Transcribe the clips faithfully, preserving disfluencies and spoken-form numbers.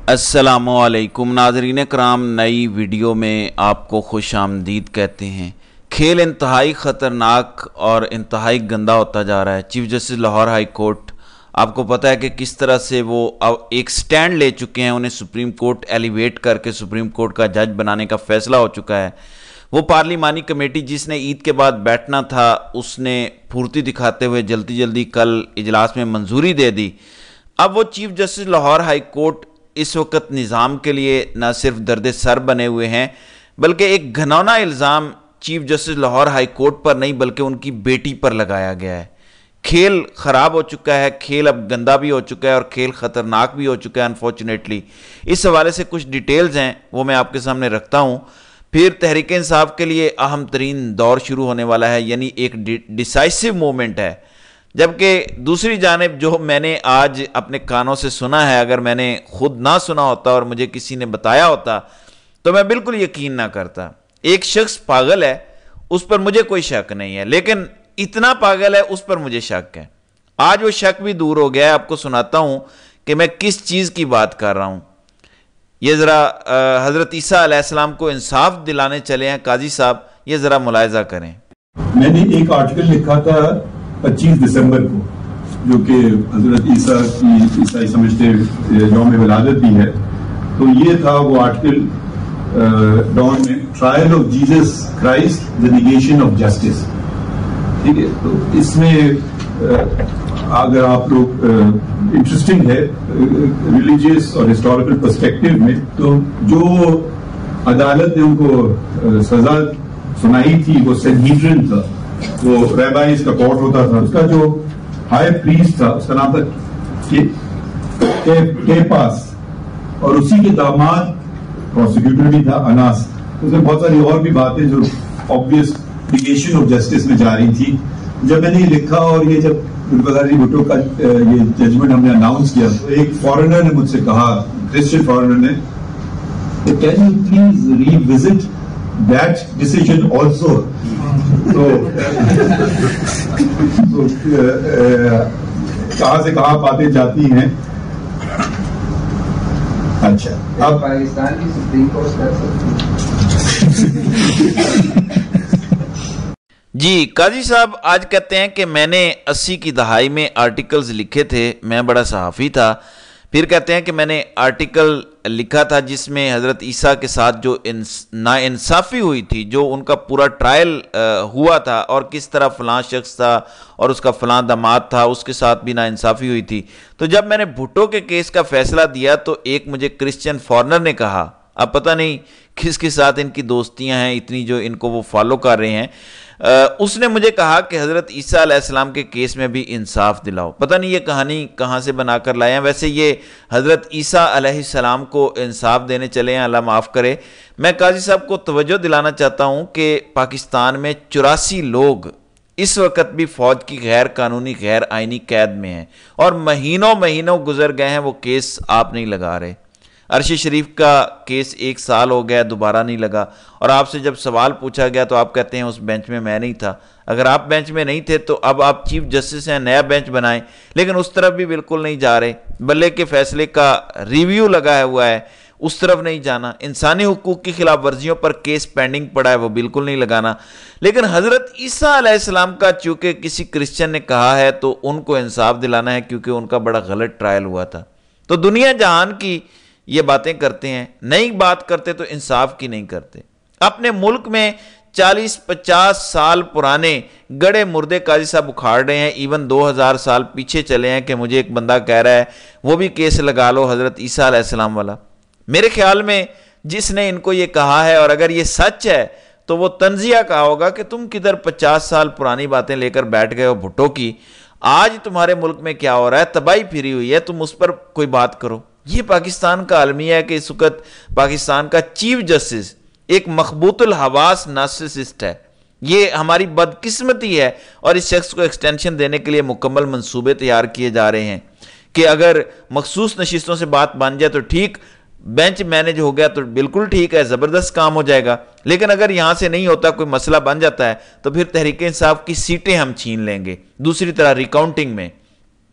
السلام علیکم ناظرین کرام، نئی ویڈیو میں آپ کو خوش آمدید کہتے ہیں۔ کھیل انتہائی خطرناک اور انتہائی گندا ہوتا جا رہا ہے۔ Chief justice Lahore high court, آپ کو پتہ ہے کہ کس طرح سے وہ ایک سٹینڈ لے چکے ہیں، انہیں سپریم کورٹ ایلیویٹ کر کے سپریم کورٹ کا جج بنانے کا فیصلہ ہو چکا ہے۔ وہ پارلیمانی کمیٹی جس نے عید کے بعد بیٹھنا تھا، اس نے پھرتی دکھاتے ہوئے جلدی جلدی کل اجلاس میں منظوری دے دی۔ اب وہ chief justice Lahore high court اس وقت نظام کے لیے نہ صرف درد سر بنے ہوئے ہیں، بلکہ ایک گھنونا الزام chief justice Lahore high court پر نہیں بلکہ ان کی بیٹی پر لگایا گیا ہے۔ کھیل خراب ہو چکا ہے، کھیل اب گندا بھی ہو چکا ہے اور کھیل خطرناک بھی ہو چکا ہے انفارچونیٹلی۔ اس حوالے سے کچھ ڈیٹیلز ہیں، وہ میں آپ کے سامنے رکھتا ہوں۔ پھر تحریک انصاف کے لیے اہم ترین دور شروع ہونے والا ہے، یعنی ایک ڈیسائسو مومنٹ ہے۔ جبکہ دوسری جانب جو میں نے آج اپنے کانوں سے سنا ہے، اگر میں نے خود نہ سنا ہوتا اور مجھے کسی نے بتایا ہوتا تو میں بالکل یقین نہ کرتا۔ ایک شخص پاگل ہے، اس پر مجھے کوئی شک نہیں ہے، لیکن اتنا پاگل ہے اس پر مجھے شک ہے۔ آج وہ شک بھی دور ہو گیا ہے۔ آپ کو سناتا ہوں کہ میں کس چیز کی بات کر رہا ہوں۔ یہ ذرا حضرت عیسیٰ علیہ السلام کو انصاف دلانے چلے ہیں قاضی صاحب، یہ ذرا ملاحظہ کریں۔ میں نے ایک آرٹیکل لکھا تھا پچیس دسمبر کو، جو کہ حضرت عیسیٰ کی عیسائی سمجھتے یوم ولادت بھی ہے، تو یہ تھا وہ آرٹیکل ڈان میں، trial of Jesus Christ the negation of justice. ٹھیک ہے، تو اس میں اگر آپ لوگ انٹرسٹنگ ہے ریلیجیس اور ہسٹوریکل پرسپیکٹو میں، تو جو عدالت نے ان کو سزا سنائی تھی وہ سینہیڈرن تھا، وہ ریبائز کا کورٹ ہوتا تھا، اس کا جو ہائی پریسٹ تھا اس کا نام تھا کیپاس، اور اسی کے داماد پروسیکیوٹر بھی تھا اناس۔ اس میں بہت ساری اور بھی باتیں جو آبویس نیگیشن آف جسٹس میں جا رہی تھی۔ جب میں نے یہ لکھا اور یہ جب ذوالفقار علی بھٹو کا یہ ججمنٹ ہم نے اناؤنس کیا تو ایک فارنر نے مجھ سے کہا، کرسچن فارنر نے، can you please revisit that decision also. تو کہاں سے کہاں باتیں جاتی ہیں۔ اچھا، اب پاکستان کی سپریم کورٹ کر جی قاضی صاحب آج کہتے ہیں کہ میں نے اسی کی دہائی میں آرٹیکلز لکھے تھے، میں بڑا صحافی تھا۔ پھر کہتے ہیں کہ میں نے آرٹیکل لکھا تھا جس میں حضرت عیسیٰ کے ساتھ جو ناانصافی ہوئی تھی، جو ان کا پورا ٹرائل ہوا تھا اور کس طرح فلاں شخص تھا اور اس کا فلاں داماد تھا، اس کے ساتھ بھی ناانصافی ہوئی تھی۔ تو جب میں نے بھٹو کے کیس کا فیصلہ دیا تو ایک مجھے کرسچن فارنر نے کہا، اب پتہ نہیں کس کے ساتھ ان کی دوستیاں ہیں اتنی جو ان کو وہ فالو کر رہے ہیں، اس نے مجھے کہا کہ حضرت عیسیٰ علیہ السلام کے کیس میں بھی انصاف دلاؤ۔ پتہ نہیں یہ کہانی کہاں سے بنا کر لائے ہیں۔ ویسے یہ حضرت عیسیٰ علیہ السلام کو انصاف دینے چلے ہیں، اللہ معاف کرے۔ میں قاضی صاحب کو توجہ دلانا چاہتا ہوں کہ پاکستان میں چوراسی لوگ اس وقت بھی فوج کی غیر قانونی غیر آئینی قید میں ہیں اور مہینوں مہینوں گزر گئے ہیں، وہ کیس آپ نہیں لگا رہے۔ عرش شریف کا کیس ایک سال ہو گیا، دوبارہ نہیں لگا، اور آپ سے جب سوال پوچھا گیا تو آپ کہتے ہیں اس بینچ میں میں نہیں تھا۔ اگر آپ بینچ میں نہیں تھے تو اب آپ چیف جسٹس ہیں، نیا بینچ بنائیں، لیکن اس طرف بھی بالکل نہیں جا رہے۔ بلے کے فیصلے کا ریویو لگا ہوا ہے، اس طرف نہیں جانا۔ انسانی حقوق کی خلاف ورزیوں پر کیس پینڈنگ پڑا ہے، وہ بالکل نہیں لگانا۔ لیکن حضرت عیسیٰ علیہ السلام کا چونکہ کسی کرسچن نے کہا ہے تو ان کو انصاف دلانا ہے، کیونکہ ان کا بڑا غلط ٹرائل ہوا تھا۔ تو دنیا جہان کی یہ باتیں کرتے ہیں، نئی بات کرتے تو انصاف کی نہیں کرتے۔ اپنے ملک میں چالیس پچاس سال پرانے گڑے مردے قاضی صاحب اکھاڑ رہے ہیں، ایون دو ہزار سال پیچھے چلے ہیں کہ مجھے ایک بندہ کہہ رہا ہے وہ بھی کیس لگا لو حضرت عیسیٰ علیہ السلام والا۔ میرے خیال میں جس نے ان کو یہ کہا ہے، اور اگر یہ سچ ہے تو وہ تنزیہ کہا ہوگا کہ تم کدھر پچاس سال پرانی باتیں لے کر بیٹھ گئے ہو بھٹو کی، آج تمہارے ملک میں کیا ہو رہا ہے، تباہی پھری ہوئی ہے، تم اس پر کوئی بات کرو۔ یہ پاکستان کا المیہ ہے کہ اس وقت پاکستان کا چیف جسٹس ایک مخبوط الحواس نارسسسٹ ہے۔ یہ ہماری بدقسمتی ہے اور اس شخص کو ایکسٹینشن دینے کے لیے مکمل منصوبے تیار کیے جا رہے ہیں کہ اگر مخصوص نشستوں سے بات بن جائے تو ٹھیک، بینچ مینج ہو گیا تو بالکل ٹھیک ہے، زبردست کام ہو جائے گا۔ لیکن اگر یہاں سے نہیں ہوتا، کوئی مسئلہ بن جاتا ہے تو پھر تحریک انصاف کی سیٹیں ہم چھین لیں گے۔ دوسری طرح ریکاؤنٹنگ میں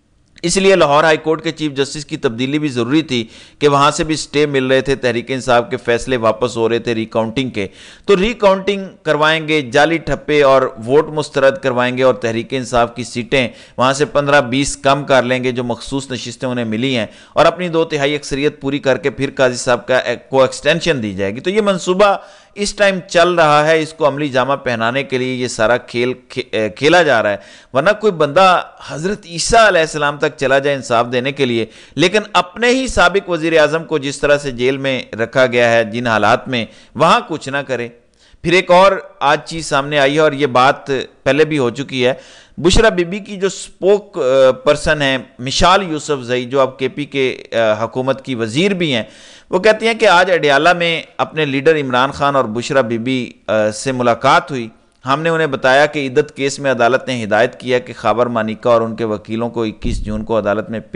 اس لیے لاہور ہائی کورٹ کے چیف جسٹس کی تبدیلی بھی ضروری تھی کہ وہاں سے بھی سٹے مل رہے تھے، تحریک انصاف کے فیصلے واپس ہو رہے تھے ری کاؤنٹنگ کے، تو ری کاؤنٹنگ کروائیں گے، جعلی ٹھپے اور ووٹ مسترد کروائیں گے اور تحریک انصاف کی سیٹیں وہاں سے پندرہ بیس کم کر لیں گے جو مخصوص نشستیں انہیں ملی ہیں، اور اپنی دو تہائی اکثریت پوری کر کے پھر قاضی صاحب کا کو ایکسٹینشن دی جائے گی۔ تو یہ منصوبہ اس ٹائم چل رہا ہے، اس کو عملی جامہ پہنانے کے لیے یہ سارا کھیل کھیلا جا رہا ہے، ورنہ کوئی بندہ حضرت عیسیٰ علیہ السلام تک چلا جائے انصاف دینے کے لیے، لیکن اپنے ہی سابق وزیر اعظم کو جس طرح سے جیل میں رکھا گیا ہے جن حالات میں، وہاں کچھ نہ کرے۔ پھر ایک اور آج چیز سامنے آئی ہے اور یہ بات پہلے بھی ہو چکی ہے، بشرا بی بی کی جو سپوک پرسن ہیں مشال یوسف زئی، جو اب کے پی کے حکومت کی وزیر بھی ہیں، وہ کہتی ہیں کہ آج اڈیالہ میں اپنے لیڈر عمران خان اور بشرا بی بی سے ملاقات ہوئی، ہم نے انہیں بتایا کہ عدت کیس میں عدالت نے ہدایت کیا کہ خاور مانیکا اور ان کے وکیلوں کو اکیس جون کو عدالت میں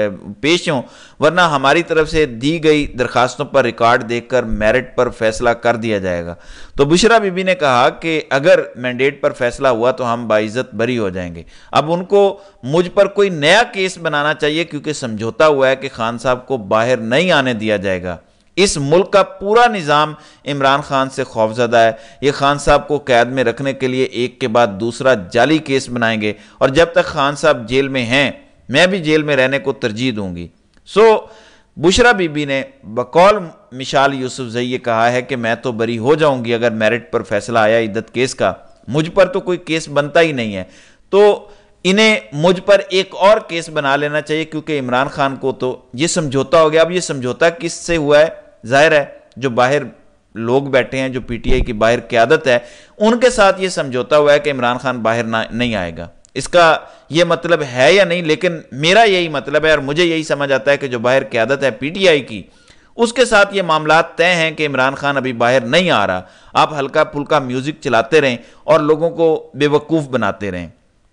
پیش ہوں، ورنہ ہماری طرف سے دی گئی درخواستوں پر ریکارڈ دیکھ کر میرٹ پر فیصلہ کر دیا جائے گا۔ تو بشرا بی بی نے کہا کہ اگر مینڈیٹ پر فیصلہ ہوا تو ہم باعزت بری ہو جائیں گے، اب ان کو مجھ پر کوئی نیا کیس بنانا چاہیے کیونکہ سمجھوتا ہوا ہے کہ خان صاحب کو باہر نہیں آنے دیا جائے گا۔ اس ملک کا پورا نظام عمران خان سے خوفزدہ ہے، یہ خان صاحب کو قید میں رکھنے کے لیے ایک کے بعد دوسرا جعلی کیس بنائیں گے، اور جب تک خان صاحب جیل میں ہیں میں بھی جیل میں رہنے کو ترجیح دوں گی۔ سو بشرا بی بی نے بقول مشال یوسف زئی یہ کہا ہے کہ میں تو بری ہو جاؤں گی اگر میرٹ پر فیصلہ آیا عدت کیس کا، مجھ پر تو کوئی کیس بنتا ہی نہیں ہے، تو انہیں مجھ پر ایک اور کیس بنا لینا چاہیے کیونکہ عمران خان کو تو یہ سمجھوتا ہو گیا۔ اب یہ سمجھوتا کس سے ہوا ہے؟ ظاہر ہے جو باہر لوگ بیٹھے ہیں، جو پی ٹی آئی کی باہر قیادت ہے، ان کے ساتھ یہ سمجھوتا ہوا ہے کہ عمران خان باہر نہیں آئے گا۔ اس کا یہ مطلب ہے یا نہیں، لیکن میرا یہی مطلب ہے اور مجھے یہی سمجھ آتا ہے کہ جو باہر قیادت ہے پی ٹی آئی کی، اس کے ساتھ یہ معاملات طے ہیں کہ عمران خان ابھی باہر نہیں آ رہا، آپ ہلکا پھلکا میوزک چلاتے رہیں اور لوگوں کو بے وقوف بناتے رہیں۔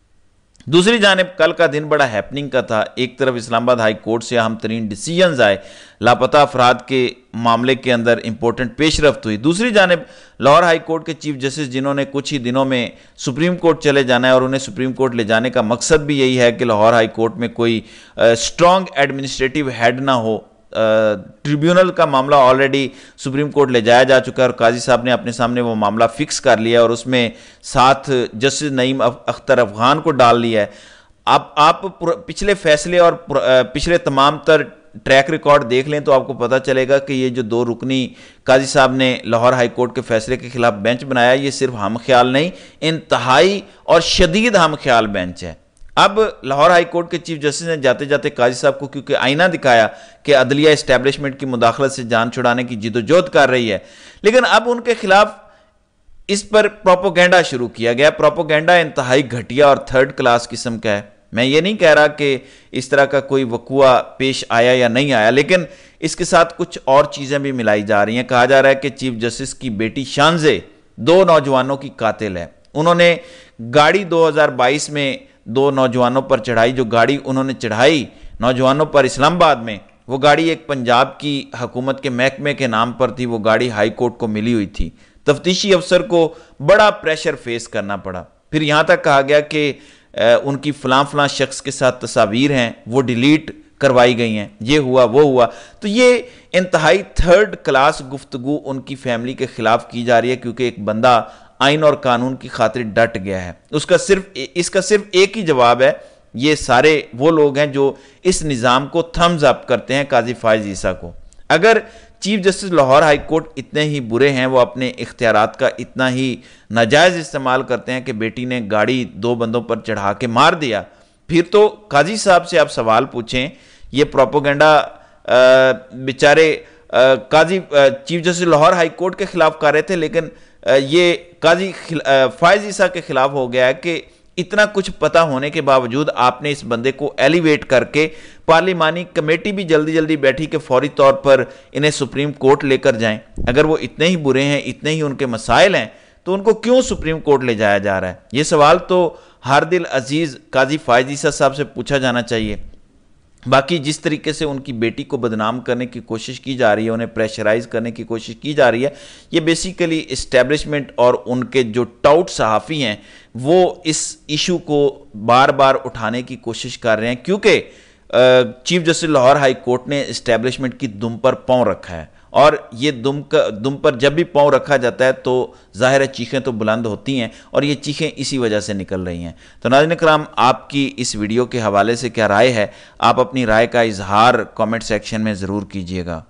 دوسری جانب کل کا دن بڑا ہیپننگ کا تھا، ایک طرف اسلام آباد ہائی کورٹ سے اہم ترین ڈیسیجنز آئے، لاپتہ افراد کے معاملے کے اندر امپورٹنٹ پیش رفت ہوئی، دوسری جانب لاہور ہائی کورٹ کے چیف جسٹس جنہوں نے کچھ ہی دنوں میں سپریم کورٹ چلے جانا ہے اور انہیں سپریم کورٹ لے جانے کا مقصد بھی یہی ہے کہ لاہور ہائی کورٹ میں کوئی اسٹرانگ ایڈمنسٹریٹو ہیڈ نہ ہو، ٹریبیونل کا معاملہ آلریڈی سپریم کورٹ لے جایا جا چکا ہے اور قاضی صاحب نے اپنے سامنے وہ معاملہ فکس کر لیا اور اس میں ساتھ جسٹس نعیم اختر افغان کو ڈال لیا ہے۔ اب آپ پچھلے فیصلے اور پچھلے تمام تر ٹریک ریکارڈ دیکھ لیں تو آپ کو پتہ چلے گا کہ یہ جو دو رکنی قاضی صاحب نے لاہور ہائی کورٹ کے فیصلے کے خلاف بینچ بنایا، یہ صرف ہم خیال نہیں، انتہائی اور شدید ہم خیال بینچ ہے۔ اب لاہور ہائی کورٹ کے چیف جسٹس نے جاتے جاتے قاضی صاحب کو کیونکہ آئینہ دکھایا کہ عدلیہ اسٹیبلشمنٹ کی مداخلت سے جان چھڑانے کی جد و جہد کر رہی ہے، لیکن اب ان کے خلاف اس پر پروپوگینڈا شروع کیا گیا۔ پروپوگینڈا انتہائی گھٹیا اور تھرڈ کلاس قسم کا ہے۔ میں یہ نہیں کہہ رہا کہ اس طرح کا کوئی وقوع پیش آیا یا نہیں آیا، لیکن اس کے ساتھ کچھ اور چیزیں بھی ملائی جا رہی ہیں۔ کہا جا رہا ہے کہ چیف جسٹس کی بیٹی شانزے دو نوجوانوں کی قاتل ہے، انہوں نے گاڑی دو ہزار بائیس میں دو نوجوانوں پر چڑھائی، جو گاڑی انہوں نے چڑھائی نوجوانوں پر اسلام آباد میں، وہ گاڑی ایک پنجاب کی حکومت کے محکمے کے نام پر تھی، وہ گاڑی ہائی کورٹ کو ملی ہوئی تھی۔ تفتیشی افسر کو بڑا پریشر فیس کرنا پڑا، پھر یہاں تک کہا گیا کہ ان کی فلاں فلاں شخص کے ساتھ تصاویر ہیں وہ ڈیلیٹ کروائی گئی ہیں، یہ ہوا وہ ہوا۔ تو یہ انتہائی تھرڈ کلاس گفتگو ان کی فیملی کے خلاف کی جا رہی ہے کیونکہ ایک بندہ آئین اور قانون کی خاطر ڈٹ گیا ہے۔ اس کا صرف اس کا صرف ایک ہی جواب ہے، یہ سارے وہ لوگ ہیں جو اس نظام کو تھمز اپ کرتے ہیں، قاضی فائز عیسیٰ کو۔ اگر chief justice Lahore high court اتنے ہی برے ہیں، وہ اپنے اختیارات کا اتنا ہی ناجائز استعمال کرتے ہیں کہ بیٹی نے گاڑی دو بندوں پر چڑھا کے مار دیا، پھر تو قاضی صاحب سے آپ سوال پوچھیں۔ یہ پروپوگنڈا بیچارے Qazi chief justice Lahore high court کے خلاف کر رہے تھے، لیکن یہ قاضی فائز عیسیٰ کے خلاف ہو گیا ہے کہ اتنا کچھ پتہ ہونے کے باوجود آپ نے اس بندے کو ایلیویٹ کر کے پارلیمانی کمیٹی بھی جلدی جلدی بیٹھی کہ فوری طور پر انہیں سپریم کورٹ لے کر جائیں۔ اگر وہ اتنے ہی برے ہیں، اتنے ہی ان کے مسائل ہیں، تو ان کو کیوں سپریم کورٹ لے جایا جا رہا ہے؟ یہ سوال تو ہر دل عزیز قاضی فائز عیسیٰ صاحب سے پوچھا جانا چاہیے۔ باقی جس طریقے سے ان کی بیٹی کو بدنام کرنے کی کوشش کی جا رہی ہے، انہیں پریشرائز کرنے کی کوشش کی جا رہی ہے، یہ بیسیکلی اسٹیبلشمنٹ اور ان کے جو ٹاؤٹ صحافی ہیں وہ اس ایشو کو بار بار اٹھانے کی کوشش کر رہے ہیں، کیونکہ chief justice Lahore high court نے اسٹیبلشمنٹ کی دم پر پاؤں رکھا ہے، اور یہ دم کا دم پر جب بھی پاؤں رکھا جاتا ہے تو ظاہر ہے چیخیں تو بلند ہوتی ہیں، اور یہ چیخیں اسی وجہ سے نکل رہی ہیں۔ تو ناظرین کرام، آپ کی اس ویڈیو کے حوالے سے کیا رائے ہے؟ آپ اپنی رائے کا اظہار کامنٹ سیکشن میں ضرور کیجیے گا۔